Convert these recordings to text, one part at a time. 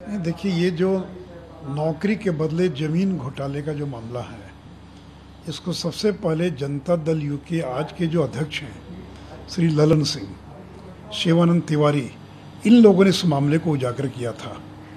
देखिए, ये जो नौकरी के बदले ज़मीन घोटाले का जो मामला है, इसको सबसे पहले जनता दल यू के आज के जो अध्यक्ष हैं, श्री ललन सिंह, शिवानंद तिवारी, इन लोगों ने इस मामले को उजागर किया था।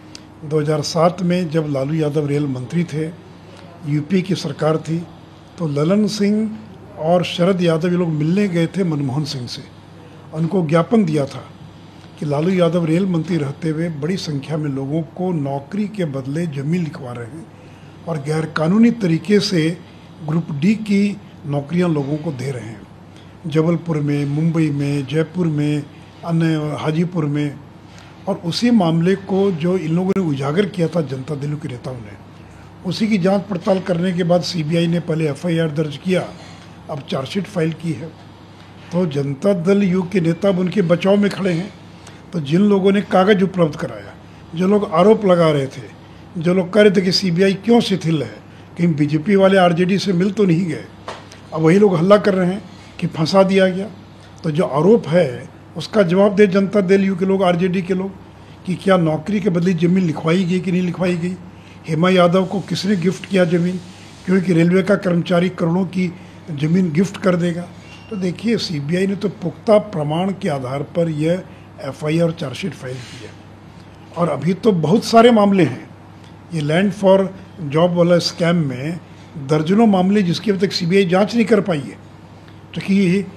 2007 में जब लालू यादव रेल मंत्री थे, यूपी की सरकार थी, तो ललन सिंह और शरद यादव ये लोग मिलने गए थे मनमोहन सिंह से। उनको ज्ञापन दिया था कि लालू यादव रेल मंत्री रहते हुए बड़ी संख्या में लोगों को नौकरी के बदले ज़मीन लिखवा रहे हैं और गैरकानूनी तरीके से ग्रुप डी की नौकरियां लोगों को दे रहे हैं। जबलपुर में, मुंबई में, जयपुर में, अन्य हाजीपुर में। और उसी मामले को जो इन लोगों ने उजागर किया था जनता दल के नेताओं ने, उसी की जांच पड़ताल करने के बाद सीबीआई ने पहले एफआईआर दर्ज किया, अब चार्जशीट फाइल की है। तो जनता दल यू के नेता अब उनके बचाव में खड़े हैं। तो जिन लोगों ने कागज उपलब्ध कराया, जो लोग आरोप लगा रहे थे, जो लोग कह रहे थे कि सीबीआई क्यों शिथिल है, कहीं बीजेपी वाले आरजेडी से मिल तो नहीं गए, अब वही लोग हल्ला कर रहे हैं कि फंसा दिया गया। तो जो आरोप है उसका जवाब दे जनता दल यू के लोग, आरजेडी के लोग, कि क्या नौकरी के बदले ज़मीन लिखवाई गई कि नहीं लिखवाई गई। हेमा यादव को किसने गिफ्ट किया ज़मीन, क्योंकि रेलवे का कर्मचारी करोड़ों की ज़मीन गिफ्ट कर देगा। तो देखिए, सीबीआई ने तो पुख्ता प्रमाण के आधार पर यह एफआईआर और चार्जशीट फाइल की है। और अभी तो बहुत सारे मामले हैं। ये लैंड फॉर जॉब वाला स्कैम में दर्जनों मामले जिसकी अभी तक सीबीआई जांच नहीं कर पाई है। तो कि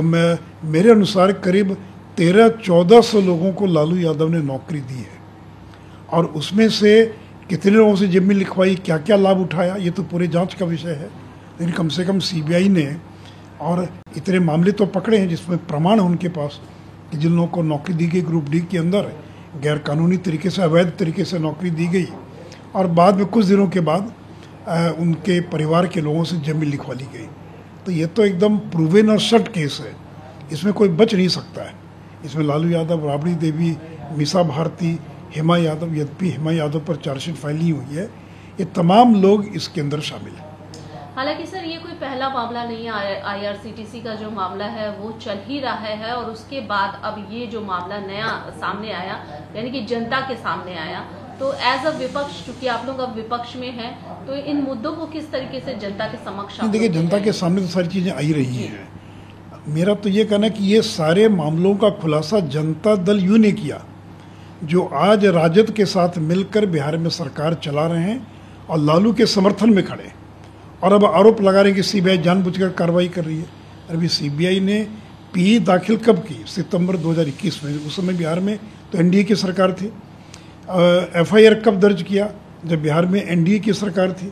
मेरे अनुसार करीब 1300-1400 लोगों को लालू यादव ने नौकरी दी है, और उसमें से कितने लोगों से ज़मीन लिखवाई, क्या क्या लाभ उठाया, ये तो पूरे जांच का विषय है। लेकिन कम से कम सीबीआई ने और इतने मामले तो पकड़े हैं जिसमें प्रमाण है उनके पास कि जिन लोगों को नौकरी दी गई ग्रुप डी के अंदर, गैरकानूनी तरीके से, अवैध तरीके से नौकरी दी गई, और बाद में कुछ दिनों के बाद उनके परिवार के लोगों से ज़मीन लिखवा ली गई। तो ये तो एकदम प्रूवन और शर्ट केस है, इसमें कोई बच नहीं सकता है। इसमें लालू यादव, राबड़ी देवी, मीसा भारती, हेमा यादव, यद्यपि हेमा यादव पर चार्जशीट फाइल नहीं हुई है, ये तमाम लोग इसके अंदर शामिल हैं। हालांकि सर, ये कोई पहला मामला नहीं है। आईआरसीटीसी का जो मामला है वो चल ही रहा है, और उसके बाद अब ये जो मामला नया सामने आया, यानी कि जनता के सामने आया, तो एज अ विपक्ष, चूंकि आप लोग अब विपक्ष में हैं, तो इन मुद्दों को किस तरीके से जनता के समक्ष? देखिए, जनता के सामने तो सारी चीज़ें आई रही हैं। मेरा तो ये कहना है कि ये सारे मामलों का खुलासा जनता दल यू ने किया, जो आज राजद के साथ मिलकर बिहार में सरकार चला रहे हैं और लालू के समर्थन में खड़े, और अब आरोप लगा रहे हैं कि सीबीआई जानबूझकर कार्रवाई कर रही है। अभी सीबीआई ने पी दाखिल कब की? सितंबर 2021 में। उस समय बिहार में तो एनडीए की सरकार थी। एफआईआर कब दर्ज किया? जब बिहार में एनडीए की सरकार थी।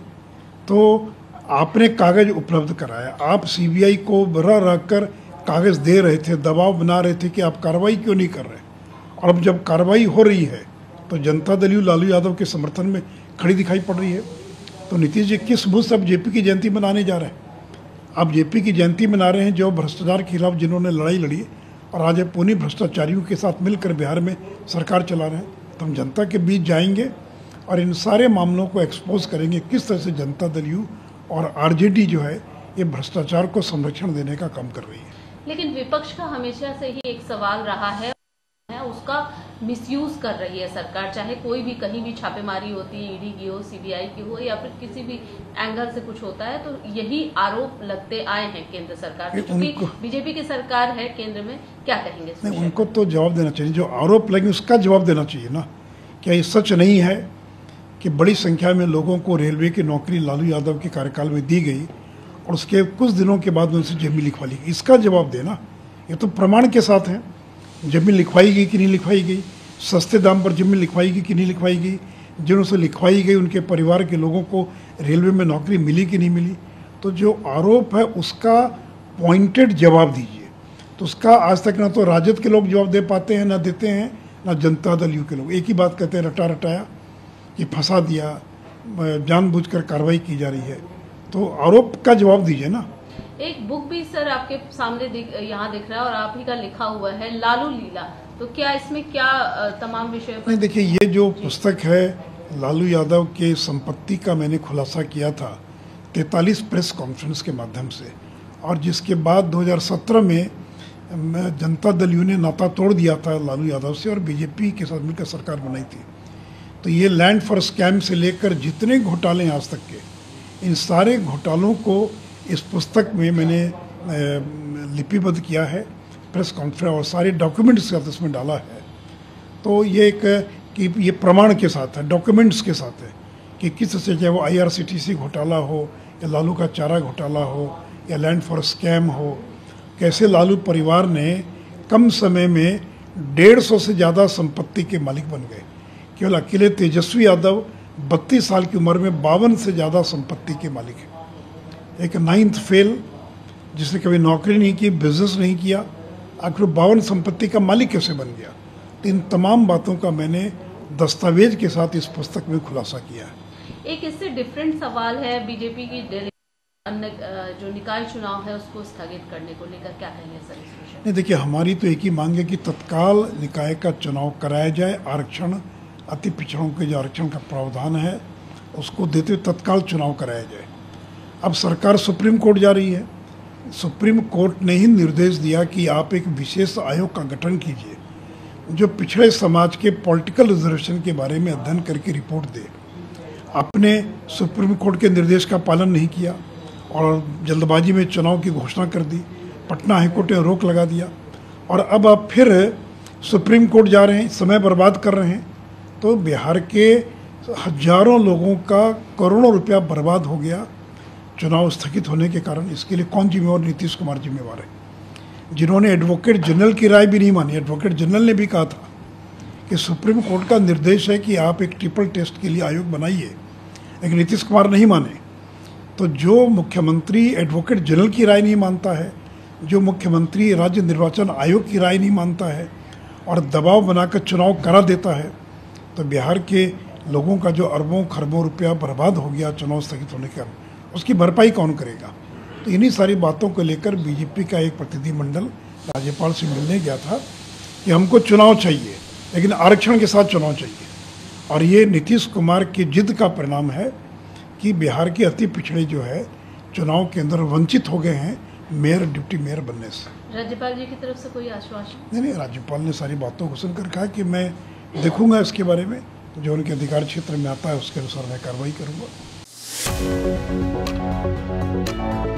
तो आपने कागज उपलब्ध कराया, आप सीबीआई को रह कर कागज दे रहे थे, दबाव बना रहे थे कि आप कार्रवाई क्यों नहीं कर रहे। और अब जब कार्रवाई हो रही है तो जनता दल यू लालू यादव के समर्थन में खड़ी दिखाई पड़ रही है। तो नीतीश जी किस मुँह से अब जेपी की जयंती मनाने जा रहे हैं? आप जेपी की जयंती मना रहे हैं जो भ्रष्टाचार के खिलाफ जिन्होंने लड़ाई लड़ी, और आज पुणे भ्रष्टाचारियों के साथ मिलकर बिहार में सरकार चला रहे हैं। तो हम जनता के बीच जाएंगे और इन सारे मामलों को एक्सपोज करेंगे, किस तरह से जनता दल यू और आरजेडी जो है ये भ्रष्टाचार को संरक्षण देने का काम कर रही है। लेकिन विपक्ष का हमेशा से ही एक सवाल रहा है, उसका मिसयूज कर रही है सरकार। चाहे कोई भी कहीं भी छापेमारी होती है, ईडी की हो, सीबीआई की हो, या फिर किसी भी एंगल से कुछ होता है, तो यही आरोप लगते आए हैं केंद्र सरकार पे। क्योंकि बीजेपी की सरकार है केंद्र में, क्या कहेंगे? नहीं, उनको तो जवाब देना चाहिए। जो आरोप लगे उसका जवाब देना चाहिए ना। क्या ये सच नहीं है कि बड़ी संख्या में लोगों को रेलवे की नौकरी लालू यादव के कार्यकाल में दी गई और उसके कुछ दिनों के बाद उनसे ज़मीन लिखवा ली गई? इसका जवाब देना। ये तो प्रमाण के साथ है। ज़मीन लिखवाई गई कि नहीं लिखवाई गई, सस्ते दाम पर ज़मीन लिखवाई गई कि नहीं लिखवाई गई, जिन्हों से लिखवाई गई उनके परिवार के लोगों को रेलवे में नौकरी मिली कि नहीं मिली। तो जो आरोप है उसका पॉइंटेड जवाब दीजिए। तो उसका आज तक ना तो राजद के लोग जवाब दे पाते हैं, ना देते हैं, ना जनता दल यू के लोग। एक ही बात कहते हैं, रटा रटाया कि फंसा दिया, जानबूझकर कार्रवाई की जा रही है। तो आरोप का जवाब दीजिए ना। एक बुक भी सर आपके सामने यहाँ दिख रहा है और आप ही का लिखा हुआ है, लालू लीला। तो क्या इसमें क्या तमाम विषय? नहीं, देखिए, ये जो पुस्तक है लालू यादव के संपत्ति का मैंने खुलासा किया था 43 प्रेस कॉन्फ्रेंस के माध्यम से, और जिसके बाद 2017 में जनता दल यू ने नाता तोड़ दिया था लालू यादव से और बीजेपी के साथ मिलकर सरकार बनाई थी। तो ये लैंड फॉर स्कैम से लेकर जितने घोटाले हैं आज तक के, इन सारे घोटालों को इस पुस्तक में मैंने लिपिबद्ध किया है, प्रेस कॉन्फ्रेंस और सारे डॉक्यूमेंट्स के साथ इसमें डाला है। तो ये एक कि ये प्रमाण के साथ है, डॉक्यूमेंट्स के साथ है कि किस तरह से, चाहे वो IRCTC घोटाला हो या लालू का चारा घोटाला हो या लैंड फॉर स्कैम हो, कैसे लालू परिवार ने कम समय में 150 से ज़्यादा संपत्ति के मालिक बन गए। केवल अकेले तेजस्वी यादव 32 साल की उम्र में 52 से ज़्यादा संपत्ति के मालिक है। एक 9th फेल जिसने कभी नौकरी नहीं की, बिजनेस नहीं किया, आखिर 52 संपत्ति का मालिक कैसे बन गया। तो इन तमाम बातों का मैंने दस्तावेज के साथ इस पुस्तक में खुलासा किया है। एक इससे डिफरेंट सवाल है बीजेपी की अन्य जो निकाय चुनाव है उसको स्थगित करने को लेकर, क्या कहेंगे सर इस विषय? नहीं, देखिए, हमारी तो एक ही मांग है कि तत्काल निकाय का चुनाव कराया जाए। आरक्षण, अति पिछड़ों के जो आरक्षण का प्रावधान है उसको देते हुए तत्काल चुनाव कराया जाए। अब सरकार सुप्रीम कोर्ट जा रही है। सुप्रीम कोर्ट ने ही निर्देश दिया कि आप एक विशेष आयोग का गठन कीजिए जो पिछड़े समाज के पॉलिटिकल रिजर्वेशन के बारे में अध्ययन करके रिपोर्ट दे। आपने सुप्रीम कोर्ट के निर्देश का पालन नहीं किया और जल्दबाजी में चुनाव की घोषणा कर दी। पटना हाईकोर्ट ने रोक लगा दिया और अब आप फिर सुप्रीम कोर्ट जा रहे हैं, समय बर्बाद कर रहे हैं। तो बिहार के हजारों लोगों का करोड़ों रुपया बर्बाद हो गया चुनाव स्थगित होने के कारण। इसके लिए कौन जिम्मेवार? नीतीश कुमार जिम्मेवार है, जिन्होंने एडवोकेट जनरल की राय भी नहीं मानी। एडवोकेट जनरल ने भी कहा था कि सुप्रीम कोर्ट का निर्देश है कि आप एक ट्रिपल टेस्ट के लिए आयोग बनाइए, लेकिन नीतीश कुमार नहीं माने। तो जो मुख्यमंत्री एडवोकेट जनरल की राय नहीं मानता है, जो मुख्यमंत्री राज्य निर्वाचन आयोग की राय नहीं मानता है और दबाव बनाकर चुनाव करा देता है, तो बिहार के लोगों का जो अरबों खरबों रुपया बर्बाद हो गया चुनाव स्थगित होने के कारण, उसकी भरपाई कौन करेगा? तो इन्हीं सारी बातों को लेकर बीजेपी का एक प्रतिनिधिमंडल राज्यपाल से मिलने गया था कि हमको चुनाव चाहिए, लेकिन आरक्षण के साथ चुनाव चाहिए। और ये नीतीश कुमार की जिद का परिणाम है कि बिहार के अति पिछड़े जो है चुनाव के अंदर वंचित हो गए हैं मेयर, डिप्टी मेयर बनने से। राज्यपाल जी की तरफ से कोई आश्वासन? नहीं, राज्यपाल ने सारी बातों को सुनकर कहा कि मैं देखूंगा इसके बारे में, जो उनके अधिकार क्षेत्र में आता है उसके अनुसार मैं कार्रवाई करूंगा।